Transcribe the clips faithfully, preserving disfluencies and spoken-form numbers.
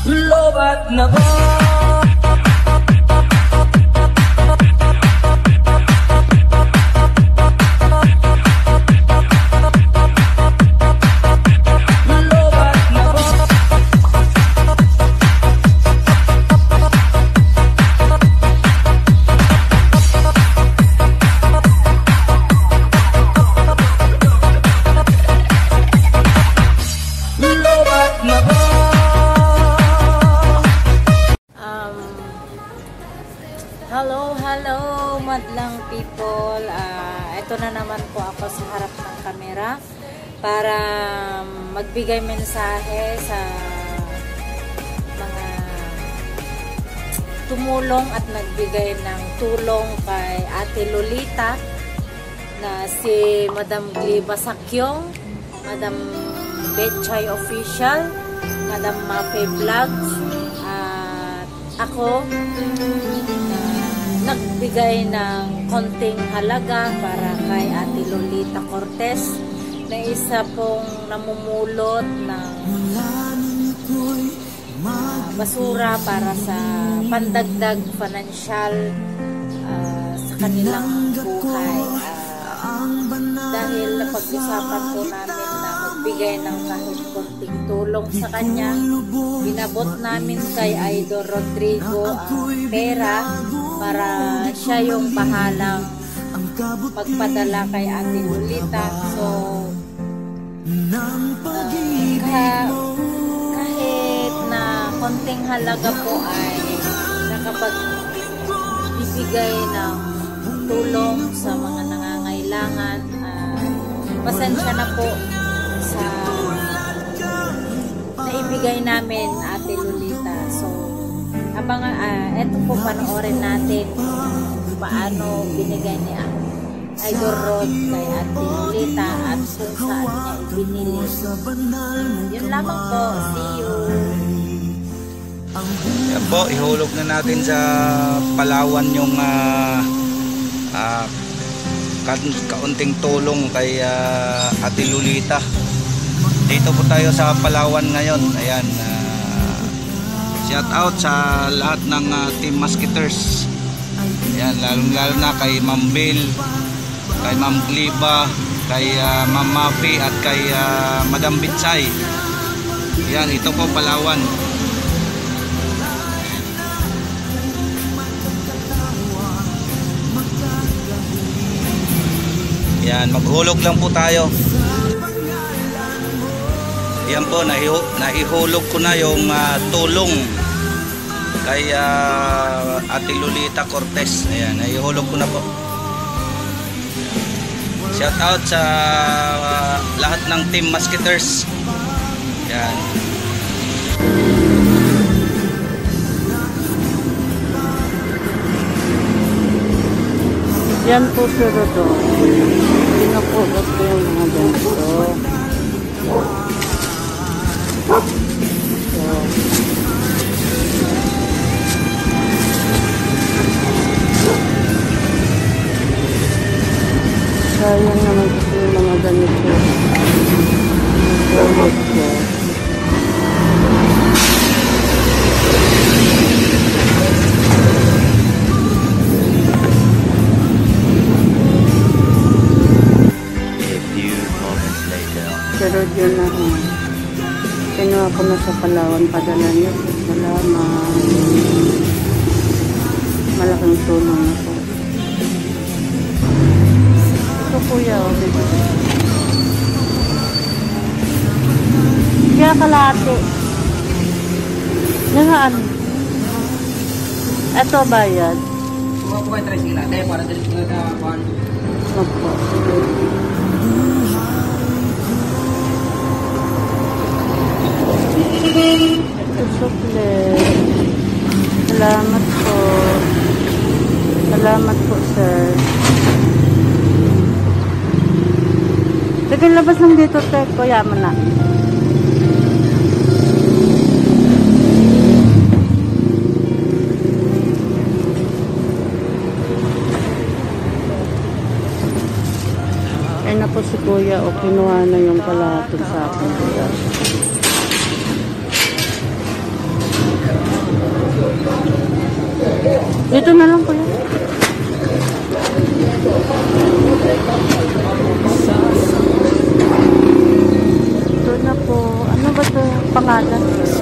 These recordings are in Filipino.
Lobat na ba? Hello, hello, madlang people. Uh, ito na naman po ako sa harap ng kamera para magbigay mensahe sa mga tumulong at nagbigay ng tulong kay Ate Lolita na si Madam Gliba Sakyong, Madam Betchay Official, Madam Mafe Vlogs, at ako nagbigay ng konting halaga para kay Ate Lolita Cortez na isa pong namumulot ng uh, basura para sa pandagdag financial uh, sa kanilang buhay. Uh, dahil napag-usapan po namin na magbigay ng kahit konting tulong sa kanya, binabot namin kay Idol Rodrigo ang uh, pera para siya yung bahalang pagpadala kay Ate Lolita. So, uh, kaya, kahit na konting halaga po ay nakapagbibigay ng tulong sa mga nangangailangan. Uh, pasensya na po sa naibigay namin Ate Lolita. So, habang uh, eto po panoorin natin paano binigay ni Idol Rod kay Ate Lolita at kung saan niya ibinili. Yun lamang po. See you. Yan po, ihulog na natin sa Palawan yung uh, uh, kaunting tulong kay uh, Ate Lolita. Dito po tayo sa Palawan ngayon. Ayan, uh, shout out sa lahat ng uh, Team Musketeers. Ayan, lalong lalo na kay Ma'am Bill, kay Ma'am Gliba, kay uh, Ma'am Mafi at kay uh, Madam Bitsay. Ayan, ito po Palawan. Ayan, maghulog lang po tayo. Yan po, naihulog ko na yung uh, tulong kay uh, Ate Lolita Cortez. Ayan, naihulog ko na po. Shout out sa uh, lahat ng Team Musketeers. Ayan. Yan po sir ito. Pinapulot ko yung mga ganito. So, sayang naman kasi yung mga ganito. Pinapulot ko. Pero yun na uh, kinuha ko na sa Palawan, padala niyo. Salamat. Malaking tulong na po. Ito kuya, o dito. Kaya kalahati. Nangaan. Ito bayad. Huwag po kayo try sila. Dahil para dali sila na kuhan. Opo. Ito sukle. Salamat po. Salamat po, sir. Lagyan labas lang dito, tek. Kuya mo na. Ay na po si kuya. O kinuha na yung kalahatod sa akin. Kuya. kalsada.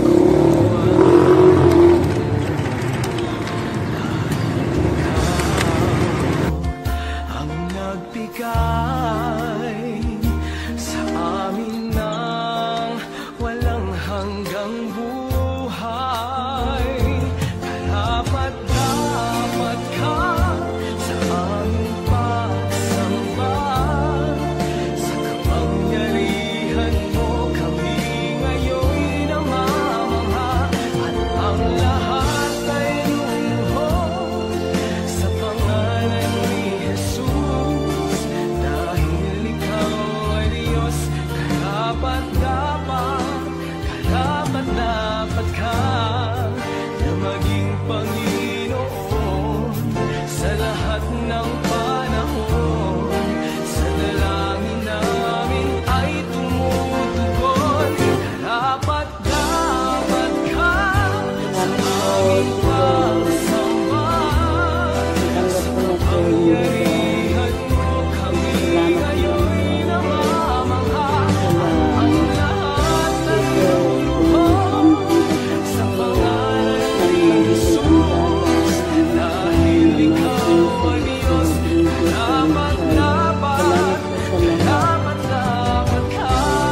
Ang nagbigay sa amin ng walang hanggang buhay. Karapat dapat ka sa aming pagsamba. Sa kapangyarihan mo kami ngayon namamangha. At ang lahat ay lumuhod sa pangalan ni Jesus. Dahil ikaw ay Diyos, karapat dapat, karapat dapat ka na maging Panginoon sa lahat ng panahon. Sa dalangin namin ay tumutugon. Karapat dapat ka sa aming pagsamba. Sa kapangyarihan mo kami ngayon namamangha. Ang lahat ay lumuhod sa pangalan ni Jesus. Dahil ikaw ay Diyos, karapat dapat, karapat dapat ka.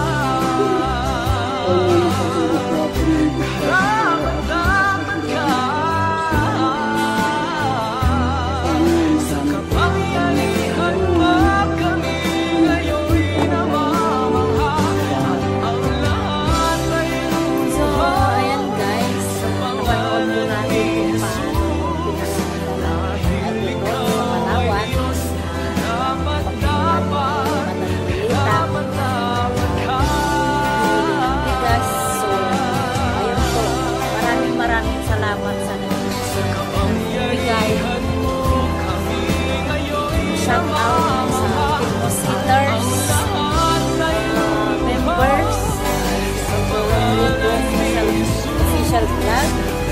Karapat dapat ka. Sa kapangyarihan mo kami ngayon namamangha. At ang lahat ay So, ayan guys, napanood po natin kung paano pinakagawa at doon sa Palawan. dapat dapat, dapat dapat ka. Bigas. So, ayun po. Maraming maraming salamat sa nagbigay. Shout out sa Team Mosquiters, uh, members, sa Rico official, official vlog,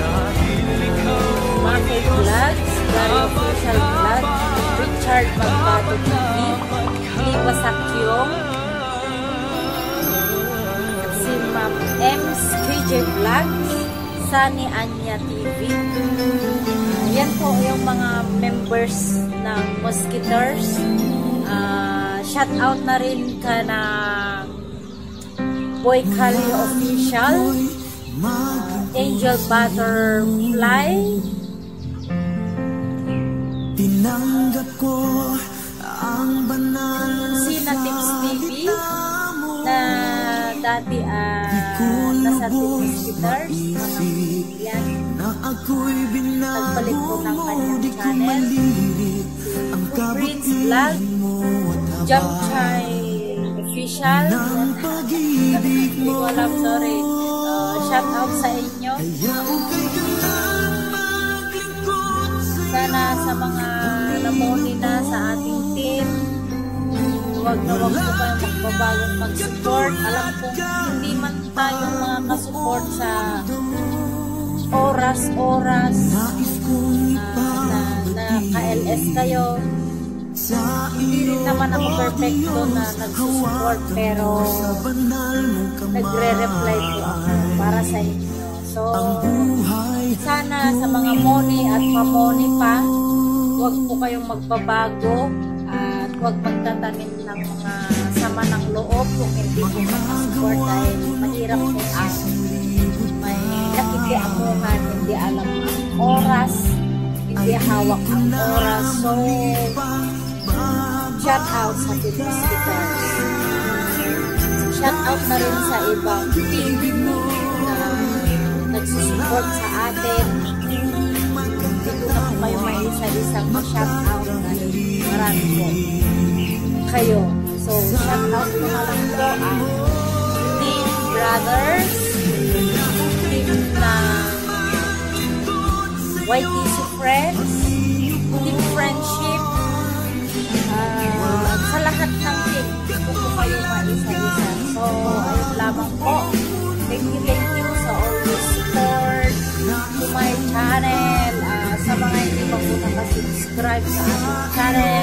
Marco Vlogs, Gary official vlog, Richard Magbato T V, Lipa Sakyong, si Ma'am M's K J Vlogs, Sunny Anya T V. Yan po yung mga members ng Mosquiters. Uh, shout out na rin ka na Boy Cali Official, uh, Angel Butterfly, Tinanggap ko ang banal Sina Tips T V na dati uh, nasa Team Mosquiters. Yan. na ako'y Nagbalik po ng kanyang di ko channel. malilit ang Prince Vlog, mo at Jump Chai Official. ng pag-ibig Hindi ko alam, sorry. Uh, shout out sa inyo. kaya ukay ka lang maglingkod sa Sana sa mga namoni na sa ating team, huwag na huwag po kayo magbabagong mag-support. Alam kong hindi man tayong mga ka-support sa oras-oras nais kong uh, na, na ka-L S kayo. sa Hindi rin naman ako perfecto na nag-support, pero banal mong kamay nagre-reply po ako para sa inyo. So, buhay sana sa mga moni at mamoni pa, huwag po kayong magbabago at huwag magtatanim ng mga sama ng loob kung hindi po makasupport dahil mahirap po ang may nakitiamuhan, hindi alam ang oras, hindi hawak ang oras. So, shout out sa Team Mosquiters. Shout out na rin sa ibang team na nagsusupport sa atin. Hindi ko na po kayo may isa-isang ma-shout out dahil marami po kayo. So, shout out ko na lang po ang Team Brothers, team na Y T C Friends, Team Friendship, uh, sa lahat ng team, hindi ko po kayo maisa-isa. So, ayun lamang po. Thank you, thank you sa always support to my channel. Uh, sa mga hindi pa po nakasubscribe sa aking channel,